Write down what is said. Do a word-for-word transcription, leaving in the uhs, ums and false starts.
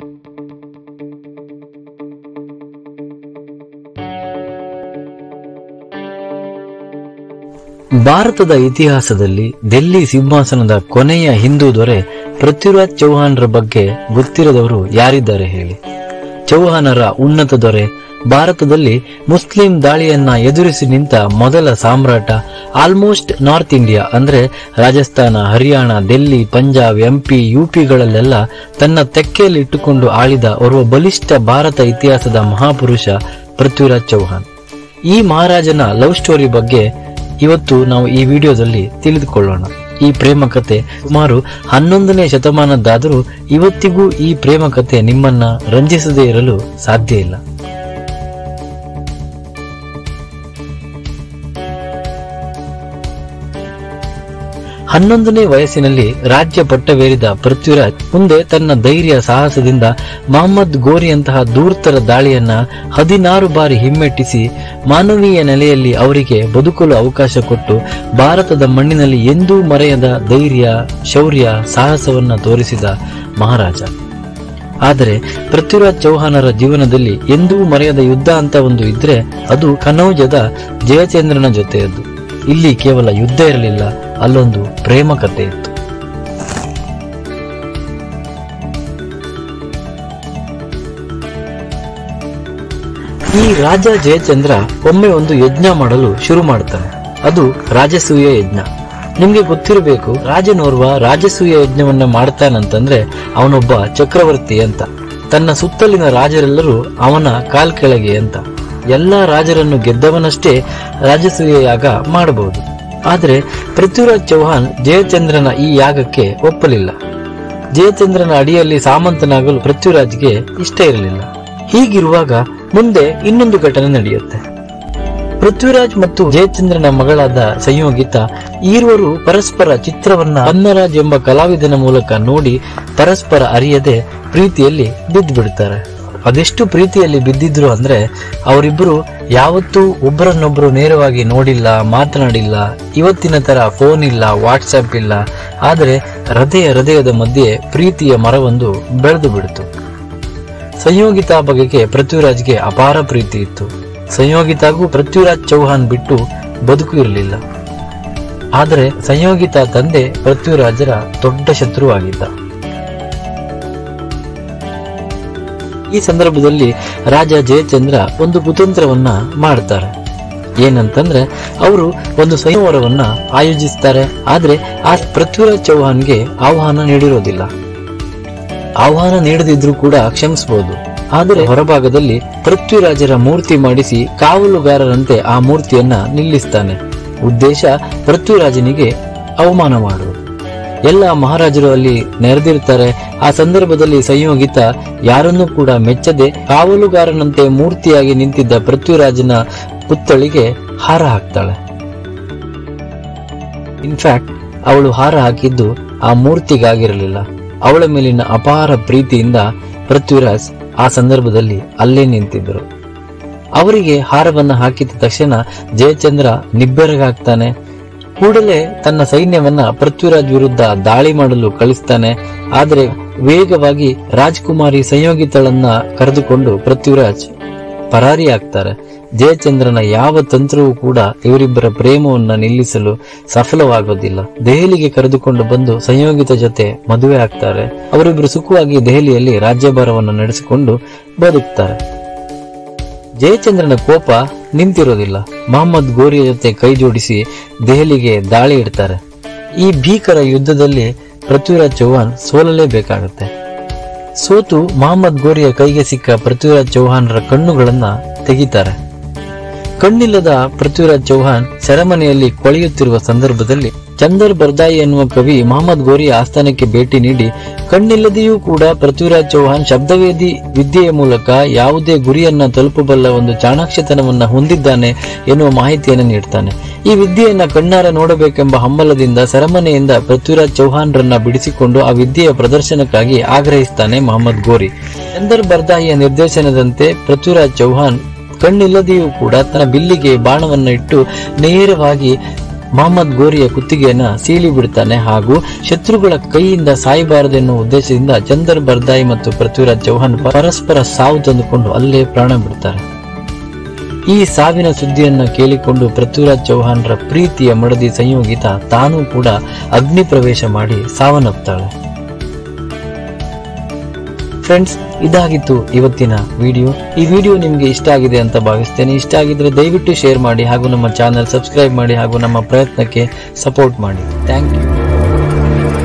ಭಾರತದ ಇತಿಹಾಸದಲ್ಲಿ ದಿಲ್ಲಿ ಸಿಂಹಾಸನದ ಕೊನೆಯ ಹಿಂದೂ ದೊರೆ ಪೃಥ್ವಿರಾಜ್ ಚೌಹಾಣ್ರ ಬಗ್ಗೆ ಗೊತ್ತಿರದವರು ಯಾರಿದ್ದಾರೆ ಹೇಳಿ. ಚೌಹಾಣರ ಉನ್ನತ ದೊರೆ, ಭಾರತದಲ್ಲಿ ಮುಸ್ಲಿಂ ದಾಳಿಯನ್ನ ಎದುರಿಸಿ ನಿಂತ ಮೊದಲ ಸಾಮ್ರಾಟ, ಆಲ್ಮೋಸ್ಟ್ ನಾರ್ತ್ ಇಂಡಿಯಾ ಅಂದ್ರೆ ರಾಜಸ್ಥಾನ, ಹರಿಯಾಣ, ದಿಲ್ಲಿ, ಪಂಜಾಬ್, ಎಂಪಿ, ಯುಪಿಗಳಲ್ಲೆಲ್ಲ ತನ್ನ ತೆಕ್ಕೆಯಲ್ಲಿ ಇಟ್ಟುಕೊಂಡು ಆಳಿದ ಓರ್ವ ಬಲಿಷ್ಠ ಭಾರತ ಇತಿಹಾಸದ ಮಹಾಪುರುಷ ಪೃಥ್ವಿರಾಜ್ ಚೌಹಾಣ್. ಈ ಮಹಾರಾಜನ ಲವ್ ಸ್ಟೋರಿ ಬಗ್ಗೆ ಇವತ್ತು ನಾವು ಈ ವಿಡಿಯೋದಲ್ಲಿ ತಿಳಿದುಕೊಳ್ಳೋಣ. ಈ ಪ್ರೇಮ ಕಥೆ ಸುಮಾರು ಹನ್ನೊಂದನೇ ಶತಮಾನದ್ದಾದರೂ ಇವತ್ತಿಗೂ ಈ ಪ್ರೇಮ ಕಥೆ ನಿಮ್ಮನ್ನ ರಂಜಿಸದೇ ಇರಲು ಸಾಧ್ಯ ಇಲ್ಲ. ಹನ್ನೊಂದನೇ ವಯಸ್ಸಿನಲ್ಲಿ ರಾಜ್ಯ ಪಟ್ಟವೇರಿದ ಪೃಥ್ವಿರಾಜ್ ಮುಂದೆ ತನ್ನ ಧೈರ್ಯ ಸಾಹಸದಿಂದ ಮಹಮ್ಮದ್ ಗೋರಿಯಂತಹ ಧೂರ್ತರ ದಾಳಿಯನ್ನ ಹದಿನಾರು ಬಾರಿ ಹಿಮ್ಮೆಟ್ಟಿಸಿ ಮಾನವೀಯ ನೆಲೆಯಲ್ಲಿ ಅವರಿಗೆ ಬದುಕಲು ಅವಕಾಶ ಕೊಟ್ಟು ಭಾರತದ ಮಣ್ಣಿನಲ್ಲಿ ಎಂದೂ ಮರೆಯದ ಧೈರ್ಯ, ಶೌರ್ಯ, ಸಾಹಸವನ್ನ ತೋರಿಸಿದ ಮಹಾರಾಜ. ಆದರೆ ಪೃಥ್ವಿರಾಜ್ ಚೌಹಾಣರ ಜೀವನದಲ್ಲಿ ಎಂದೂ ಮರೆಯದ ಯುದ್ಧ ಅಂತ ಒಂದು ಇದ್ರೆ ಅದು ಕನೌಜದ ಜಯಚಂದ್ರನ ಜೊತೆಯದ್ದು. ಇಲ್ಲಿ ಕೇವಲ ಯುದ್ಧ ಇರಲಿಲ್ಲ, ಅಲ್ಲೊಂದು ಪ್ರೇಮ ಕಥೆ ಇತ್ತು. ಈ ರಾಜ ಜಯಚಂದ್ರ ಒಮ್ಮೆ ಒಂದು ಯಜ್ಞ ಮಾಡಲು ಶುರು ಮಾಡ್ತಾನೆ. ಅದು ರಾಜಸೂಯ ಯಜ್ಞ. ನಿಮ್ಗೆ ಗೊತ್ತಿರಬೇಕು, ರಾಜನೋರ್ವ ರಾಜಸೂಯ ಯಜ್ಞವನ್ನ ಮಾಡ್ತಾನಂತಂದ್ರೆ ಅವನೊಬ್ಬ ಚಕ್ರವರ್ತಿ ಅಂತ, ತನ್ನ ಸುತ್ತಲಿನ ರಾಜರೆಲ್ಲರೂ ಅವನ ಕಾಲ್ ಕೆಳಗೆ ಅಂತ. ಎಲ್ಲಾ ರಾಜರನ್ನು ಗೆದ್ದವನಷ್ಟೇ ರಾಜಸೂಯ ಯಾಗ ಮಾಡಬಹುದು. ಆದರೆ ಪೃಥ್ವಿರಾಜ್ ಚೌಹಾಣ್ ಜಯಚಂದ್ರನ ಈ ಯಾಗಕ್ಕೆ ಒಪ್ಪಲಿಲ್ಲ. ಜಯಚಂದ್ರನ ಅಡಿಯಲ್ಲಿ ಸಾಮಂತನಾಗಲು ಪೃಥ್ವಿರಾಜ್ಗೆ ಇಷ್ಟ ಇರಲಿಲ್ಲ. ಹೀಗಿರುವಾಗ ಮುಂದೆ ಇನ್ನೊಂದು ಘಟನೆ ನಡೆಯುತ್ತೆ. ಪೃಥ್ವಿರಾಜ್ ಮತ್ತು ಜಯಚಂದ್ರನ ಮಗಳಾದ ಸಂಯೋಗಿತ ಈರುವರು ಪರಸ್ಪರ ಚಿತ್ರವನ್ನ ಅನ್ನರಾಜ್ ಎಂಬ ಕಲಾವಿದನ ಮೂಲಕ ನೋಡಿ ಪರಸ್ಪರ ಅರಿಯದೆ ಪ್ರೀತಿಯಲ್ಲಿ ಬಿದ್ದು ಬಿಡ್ತಾರೆ. ಅದೆಷ್ಟು ಪ್ರೀತಿಯಲ್ಲಿ ಬಿದ್ದಿದ್ರು ಅಂದ್ರೆ ಅವರಿಬ್ಬರು ಯಾವತ್ತೂ ಒಬ್ಬರನ್ನೊಬ್ರು ನೇರವಾಗಿ ನೋಡಿಲ್ಲ, ಮಾತನಾಡಿಲ್ಲ. ಇವತ್ತಿನ ತರ ಫೋನ್ ಇಲ್ಲ, ವಾಟ್ಸ್ಆಪ್ ಇಲ್ಲ. ಆದರೆ ಹೃದಯ ಹೃದಯದ ಮಧ್ಯೆ ಪ್ರೀತಿಯ ಮರವೊಂದು ಬೆಳೆದು ಬಿಡ್ತು. ಸಂಯೋಗಿತಾ ಬಗೆಗೆ ಪೃಥ್ವಿರಾಜ್ಗೆ ಅಪಾರ ಪ್ರೀತಿ ಇತ್ತು. ಸಂಯೋಗಿತಾಗೂ ಪೃಥ್ವಿರಾಜ್ ಚೌಹಾಣ್ ಬಿಟ್ಟು ಬದುಕು ಇರಲಿಲ್ಲ. ಆದರೆ ಸಂಯೋಗಿತಾ ತಂದೆ ಪೃಥ್ವಿರಾಜರ ದೊಡ್ಡ ಶತ್ರುವಾಗಿದ್ದ. ಈ ಸಂದರ್ಭದಲ್ಲಿ ರಾಜ ಜಯಚಂದ್ರ ಒಂದು ಕುತಂತ್ರವನ್ನ ಮಾಡ್ತಾರೆ. ಏನಂತಂದ್ರೆ ಅವರು ಒಂದು ಸಂಯವರವನ್ನ ಆಯೋಜಿಸ್ತಾರೆ. ಆದ್ರೆ ಆ ಪೃಥ್ವಿರಾಜ್ ಚೌಹಾಣ್ಗೆ ಆಹ್ವಾನ ನೀಡಿರೋದಿಲ್ಲ. ಆಹ್ವಾನ ನೀಡದಿದ್ರೂ ಕೂಡ ಕ್ಷಮಿಸಬಹುದು. ಆದರೆ ಹೊರಭಾಗದಲ್ಲಿ ಪೃಥ್ವಿರಾಜರ ಮೂರ್ತಿ ಮಾಡಿಸಿ ಕಾವಲುಗಾರರಂತೆ ಆ ಮೂರ್ತಿಯನ್ನ ನಿಲ್ಲಿಸ್ತಾನೆ. ಉದ್ದೇಶ ಪೃಥ್ವಿರಾಜನಿಗೆ ಅವಮಾನ ಮಾಡುವುದು. ಎಲ್ಲ ಮಹಾರಾಜರು ಅಲ್ಲಿ ನೆರೆದಿರ್ತಾರೆ. ಆ ಸಂದರ್ಭದಲ್ಲಿ ಸಂಯೋಗಿತ ಯಾರನ್ನೂ ಕೂಡ ಮೆಚ್ಚದೆ ಕಾವಲುಗಾರನಂತೆ ಮೂರ್ತಿಯಾಗಿ ನಿಂತಿದ್ದ ಪೃಥ್ವಿರಾಜನ ಪುತ್ಥಳಿಗೆ ಹಾರ ಹಾಕ್ತಾಳೆ. ಇನ್ಫ್ಯಾಕ್ಟ್ ಅವಳು ಹಾರ ಹಾಕಿದ್ದು ಆ ಮೂರ್ತಿಗಾಗಿರಲಿಲ್ಲ. ಅವಳ ಮೇಲಿನ ಅಪಾರ ಪ್ರೀತಿಯಿಂದ ಪೃಥ್ವಿರಾಜ್ ಆ ಸಂದರ್ಭದಲ್ಲಿ ಅಲ್ಲೇ ನಿಂತಿದ್ದರು. ಅವರಿಗೆ ಹಾರವನ್ನ ಹಾಕಿದ ತಕ್ಷಣ ಜಯಚಂದ್ರ ನಿಬ್ಬೆರಗಾಗ್ತಾನೆ. ಕೂಡಲೇ ತನ್ನ ಸೈನ್ಯವನ್ನ ಪೃಥ್ವಿರಾಜ್ ವಿರುದ್ಧ ದಾಳಿ ಮಾಡಲು ಕಳಿಸ್ತಾನೆ. ಆದರೆ ವೇಗವಾಗಿ ರಾಜ್ಕುಮಾರಿ ಸಂಯೋಗಿತಳನ್ನ ಕರೆದುಕೊಂಡು ಪೃಥ್ವಿರಾಜ್ ಪರಾರಿಯಾಗ್ತಾರೆ. ಜಯಚಂದ್ರನ ಯಾವ ತಂತ್ರವೂ ಕೂಡ ಇವರಿಬ್ಬರ ಪ್ರೇಮವನ್ನ ನಿಲ್ಲಿಸಲು ಸಫಲವಾಗೋದಿಲ್ಲ. ದೆಹಲಿಗೆ ಕರೆದುಕೊಂಡು ಬಂದು ಸಂಯೋಗಿತ ಜೊತೆ ಮದುವೆ ಆಗ್ತಾರೆ. ಅವರಿಬ್ಬರು ಸುಖವಾಗಿ ದೆಹಲಿಯಲ್ಲಿ ರಾಜ್ಯಭಾರವನ್ನು ನಡೆಸಿಕೊಂಡು ಬದುಕ್ತಾರೆ. ಜಯಚಂದ್ರನ ಕೋಪ ನಿಂತಿರೋದಿಲ್ಲ. ಮಹಮ್ಮದ್ ಗೋರಿಯ ಜೊತೆ ಕೈ ಜೋಡಿಸಿ ದೆಹಲಿಗೆ ದಾಳಿ ಇಡ್ತಾರೆ. ಈ ಭೀಕರ ಯುದ್ಧದಲ್ಲಿ ಪೃಥ್ವಿರಾಜ್ ಚೌಹಾಣ್ ಸೋಲಲೇಬೇಕಾಗುತ್ತೆ. ಸೋತು ಮಹಮ್ಮದ್ ಗೋರಿಯ ಕೈಗೆ ಸಿಕ್ಕ ಪೃಥ್ವಿರಾಜ್ ಚೌಹಾಣ್ರ ಕಣ್ಣುಗಳನ್ನ ತೆಗಿತಾರೆ. ಕಣ್ಣಿಲ್ಲದ ಪೃಥ್ವಿರಾಜ್ ಚೌಹಾಣ್ ಸೆರೆಮನೆಯಲ್ಲಿ ಕೊಳೆಯುತ್ತಿರುವ ಸಂದರ್ಭದಲ್ಲಿ ಚಂದರ್ ಬರ್ದಾಯಿ ಎನ್ನುವ ಕವಿ ಮಹಮ್ಮದ್ ಗೋರಿಯ ಆಸ್ಥಾನಕ್ಕೆ ಭೇಟಿ ನೀಡಿ ಕಣ್ಣಿಲ್ಲದೆಯೂ ಕೂಡ ಪೃಥ್ವಿರಾಜ್ ಚೌಹಾಣ್ ಶಬ್ದವೇದಿ ವಿದ್ಯೆಯ ಮೂಲಕ ಯಾವುದೇ ಗುರಿಯನ್ನ ತಲುಪಬಲ್ಲ ಒಂದು ಚಾಣಾಕ್ಷತನವನ್ನ ಹೊಂದಿದ್ದಾನೆ ಎನ್ನುವ ಮಾಹಿತಿಯನ್ನು ನೀಡ್ತಾನೆ. ಈ ವಿದ್ಯೆಯನ್ನ ಕಣ್ಣಾರ ನೋಡಬೇಕೆಂಬ ಹಂಬಲದಿಂದ ಸೆರೆಮನೆಯಿಂದ ಪೃಥ್ವಿರಾಜ್ ಚೌಹಾಣ್ರನ್ನ ಬಿಡಿಸಿಕೊಂಡು ಆ ವಿದ್ಯೆಯ ಪ್ರದರ್ಶನಕ್ಕಾಗಿ ಆಗ್ರಹಿಸ್ತಾನೆ ಮಹಮ್ಮದ್ ಗೋರಿ. ಚಂದರ್ ಬರ್ದಾಯಿಯ ನಿರ್ದೇಶನದಂತೆ ಪೃಥ್ವಿರಾಜ್ ಚೌಹಾಣ್ ಕಣ್ಣಿಲ್ಲದೆಯೂ ಕೂಡ ತನ್ನ ಬಿಲ್ಲಿಗೆ ಬಾಣವನ್ನ ಇಟ್ಟು ನೇರವಾಗಿ ಮೊಹಮ್ಮದ್ ಗೋರಿಯ ಕುತ್ತಿಗೆಯನ್ನ ಸೀಳಿ ಬಿಡ್ತಾನೆ ಹಾಗೂ ಶತ್ರುಗಳ ಕೈಯಿಂದ ಸಾಯಬಾರದೆನ್ನುವ ಉದ್ದೇಶದಿಂದ ಚಂದರ್ ಬರ್ದಾಯಿ ಮತ್ತು ಪೃಥ್ವಿರಾಜ್ ಚೌಹಾಣ್ ಪರಸ್ಪರ ಸಾವು ತಂದುಕೊಂಡು ಅಲ್ಲೇ ಪ್ರಾಣ ಬಿಡ್ತಾರೆ. ಈ ಸಾವಿನ ಸುದ್ದಿಯನ್ನ ಕೇಳಿಕೊಂಡು ಪೃಥ್ವಿರಾಜ್ ಚೌಹಾಣ್ರ ಪ್ರೀತಿಯ ಮಡದಿ ಸಂಯೋಗಿತ ತಾನೂ ಕೂಡ ಅಗ್ನಿ ಪ್ರವೇಶ ಮಾಡಿ ಸಾವನ್ನಪ್ತಾಳೆ. ಫ್ರೆಂಡ್ಸ್, ಇದಾಗಿತ್ತು ಇವತ್ತಿನ ವಿಡಿಯೋ. ಈ ವಿಡಿಯೋ ನಿಮ್ಗೆ ಇಷ್ಟ ಆಗಿದೆ ಅಂತ ಭಾವಿಸ್ತೇನೆ. ಇಷ್ಟ ಆಗಿದ್ರೆ ದಯವಿಟ್ಟು ಶೇರ್ ಮಾಡಿ ಹಾಗೂ ನಮ್ಮ ಚಾನೆಲ್ ಸಬ್ಸ್ಕ್ರೈಬ್ ಮಾಡಿ ಹಾಗೂ ನಮ್ಮ ಪ್ರಯತ್ನಕ್ಕೆ ಸಪೋರ್ಟ್ ಮಾಡಿ. Thank you.